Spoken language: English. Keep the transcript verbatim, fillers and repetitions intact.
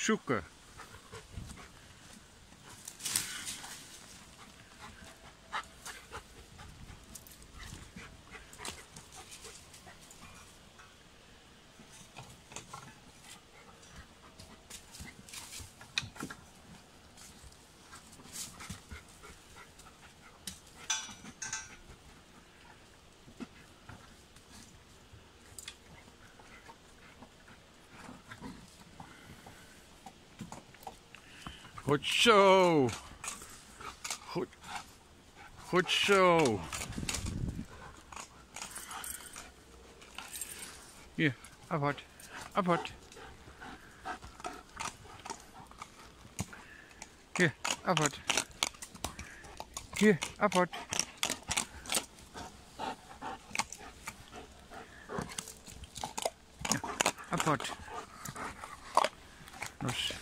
zoeken. Goed zo. Goed, goed zo. Hier, apart, apart. Hier, apart. Hier, apart. Ja, apart. Dus.